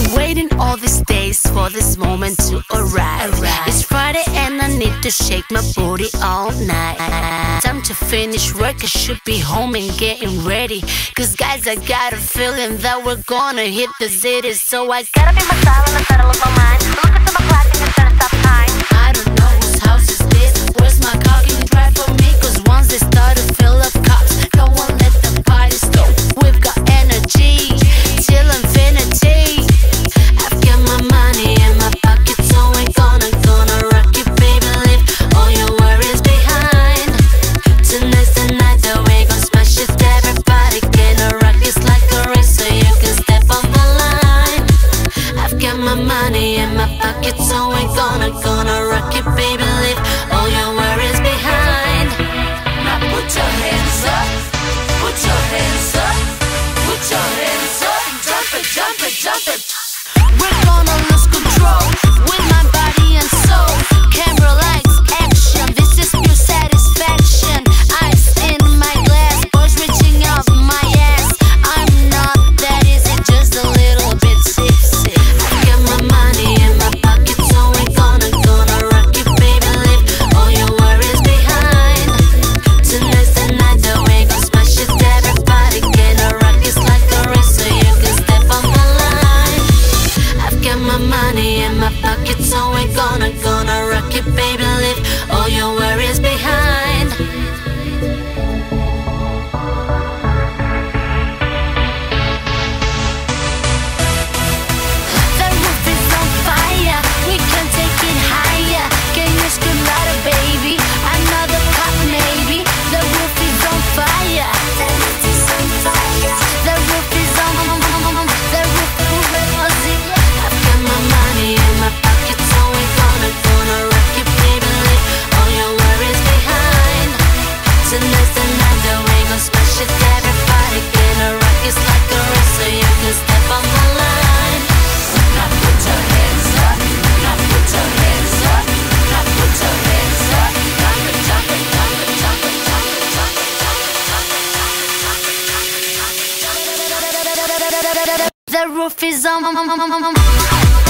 Waiting all these days for this moment to arrive. It's Friday and I need to shake my booty all night. Time to finish work, I should be home and getting ready. Cause guys, I got a feeling that we're gonna hit the city. So I gotta be my style and I settle up my mind. Look into my clock and try to stop time. I don't know whose house is this. Where's my car? Can you drive for me? Cause once they start to fill up cups, no one let the party stop. We've got energy till infinity. I've got my money in my pocket, so I'm gonna rock you, baby. Leave all your worries behind. Tonight's the night that we gon' smash it. Everybody gonna rock, it's like a race, so you can step on the line. I've got my money in my pocket, so I'm gonna rock you, baby. Leave all your worries behind. Now put your hands up, put your hands up, put your hands up. Jump it, jump it, jump it. We're gonna lose control with my body and soul. Camera lights, action, this is pure satisfaction. Ice in my glass, boys reaching out my ass. I'm not that easy, just a little bit tipsy. I got my money in my pocket, so I'm gonna rock you, baby. Leave all your worries behind. Tonight's the night that we gon' smash it. Everybody gonna rock, it's like a race, so you can step on the line. I've got my money in my pocket, so I'm gonna rock you, baby. Leave all your worries behind. The roof is on fire, we can take it higher. Can you scream louder, baby? Another pop, maybe. The roof is on fire. The roof is on fire. The roof is on. The roof is on. I've got my money in my pocket, so I'm gonna rock you, baby. Leave all your worries behind. Tonight's the night that we gon' smash it. Everybody gonna rock, it's like a race, so you can step on the line. Now put your hands up, now put your hands up, now put your hands up. Jump it, jump it, jump it, jump it, jump it, jump it, jump it, jump it, jump it, jump it, jump it. The roof is on.